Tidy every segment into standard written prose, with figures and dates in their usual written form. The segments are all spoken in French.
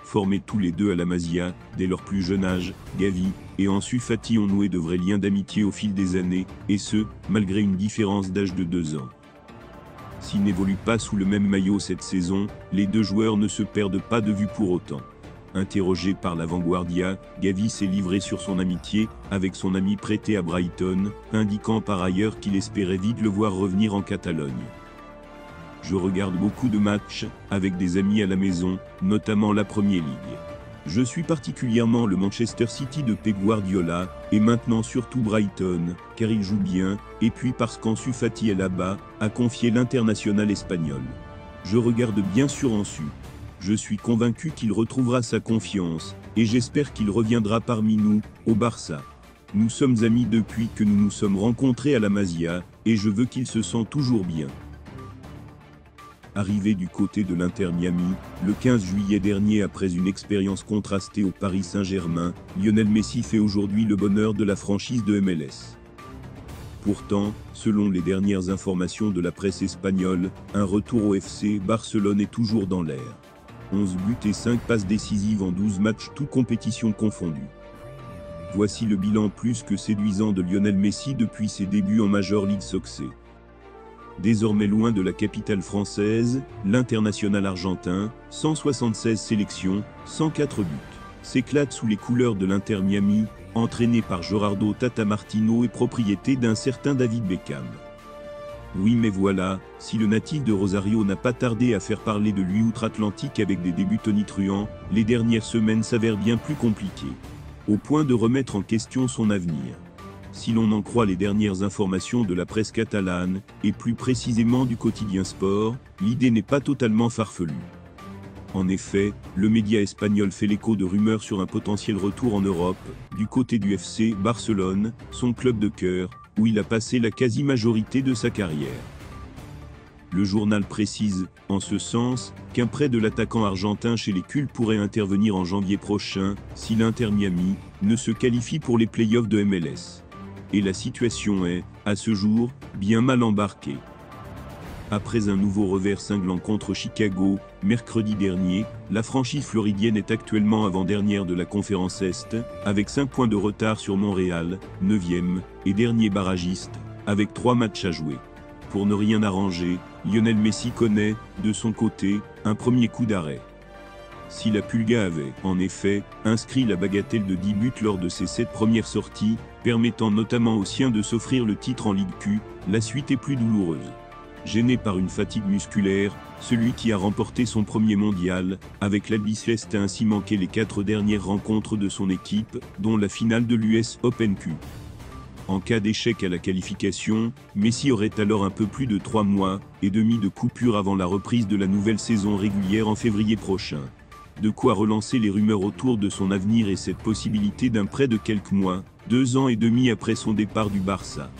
Formés tous les deux à la Masia, dès leur plus jeune âge, Gavi et Ansu Fati ont noué de vrais liens d'amitié au fil des années, et ce, malgré une différence d'âge de 2 ans. S'ils n'évoluent pas sous le même maillot cette saison, les deux joueurs ne se perdent pas de vue pour autant. Interrogé par la Vanguardia, Gavi s'est livré sur son amitié avec son ami prêté à Brighton, indiquant par ailleurs qu'il espérait vite le voir revenir en Catalogne. Je regarde beaucoup de matchs, avec des amis à la maison, notamment la Premier League. Je suis particulièrement le Manchester City de Pep Guardiola, et maintenant surtout Brighton, car il joue bien, et puis parce qu'Ansu Fati est là-bas, a confié l'international espagnol. Je regarde bien sûr Ansu. Je suis convaincu qu'il retrouvera sa confiance, et j'espère qu'il reviendra parmi nous, au Barça. Nous sommes amis depuis que nous nous sommes rencontrés à la Masia, et je veux qu'il se sente toujours bien. Arrivé du côté de l'Inter Miami, le 15 juillet dernier après une expérience contrastée au Paris Saint-Germain, Lionel Messi fait aujourd'hui le bonheur de la franchise de MLS. Pourtant, selon les dernières informations de la presse espagnole, un retour au FC Barcelone est toujours dans l'air. 11 buts et 5 passes décisives en 12 matchs toutes compétitions confondues. Voici le bilan plus que séduisant de Lionel Messi depuis ses débuts en Major League Soccer. Désormais loin de la capitale française, l'international argentin, 176 sélections, 104 buts, s'éclate sous les couleurs de l'Inter Miami, entraîné par Gerardo Tata Martino et propriété d'un certain David Beckham. Oui mais voilà, si le natif de Rosario n'a pas tardé à faire parler de lui outre-Atlantique avec des débuts tonitruants, les dernières semaines s'avèrent bien plus compliquées. Au point de remettre en question son avenir. Si l'on en croit les dernières informations de la presse catalane, et plus précisément du quotidien Sport, l'idée n'est pas totalement farfelue. En effet, le média espagnol fait l'écho de rumeurs sur un potentiel retour en Europe, du côté du FC Barcelone, son club de cœur, où il a passé la quasi-majorité de sa carrière. Le journal précise, en ce sens, qu'un prêt de l'attaquant argentin chez les Cults pourrait intervenir en janvier prochain, si l'Inter Miami ne se qualifie pour les playoffs de MLS. Et la situation est, à ce jour, bien mal embarquée. Après un nouveau revers cinglant contre Chicago, mercredi dernier, la franchise floridienne est actuellement avant-dernière de la conférence Est, avec 5 points de retard sur Montréal, 9e, et dernier barragiste, avec 3 matchs à jouer. Pour ne rien arranger, Lionel Messi connaît, de son côté, un premier coup d'arrêt. Si la Pulga avait, en effet, inscrit la bagatelle de 10 buts lors de ses 7 premières sorties, permettant notamment aux siens de s'offrir le titre en Ligue Q, la suite est plus douloureuse. Gêné par une fatigue musculaire, celui qui a remporté son premier mondial, avec l'Albiceleste a ainsi manqué les 4 dernières rencontres de son équipe, dont la finale de l'US Open Q. En cas d'échec à la qualification, Messi aurait alors un peu plus de 3 mois et demi de coupure avant la reprise de la nouvelle saison régulière en février prochain. De quoi relancer les rumeurs autour de son avenir et cette possibilité d'un prêt de quelques mois, 2 ans et demi après son départ du Barça.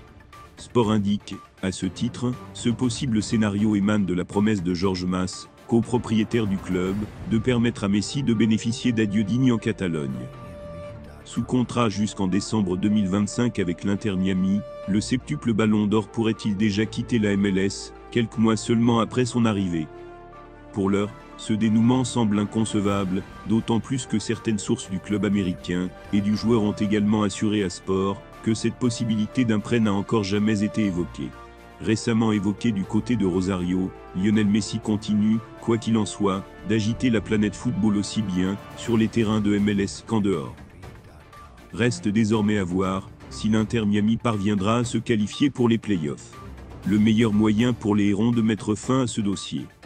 Sport indique, à ce titre, ce possible scénario émane de la promesse de Jorge Mas, copropriétaire du club, de permettre à Messi de bénéficier d'adieux dignes en Catalogne. Sous contrat jusqu'en décembre 2025 avec l'Inter Miami, le septuple ballon d'or pourrait-il déjà quitter la MLS, quelques mois seulement après son arrivée. Pour l'heure, ce dénouement semble inconcevable, d'autant plus que certaines sources du club américain et du joueur ont également assuré à Sport que cette possibilité d'un prêt n'a encore jamais été évoquée. Récemment évoqué du côté de Rosario, Lionel Messi continue, quoi qu'il en soit, d'agiter la planète football aussi bien sur les terrains de MLS qu'en dehors. Reste désormais à voir si l'Inter Miami parviendra à se qualifier pour les playoffs. Le meilleur moyen pour les Hérons de mettre fin à ce dossier.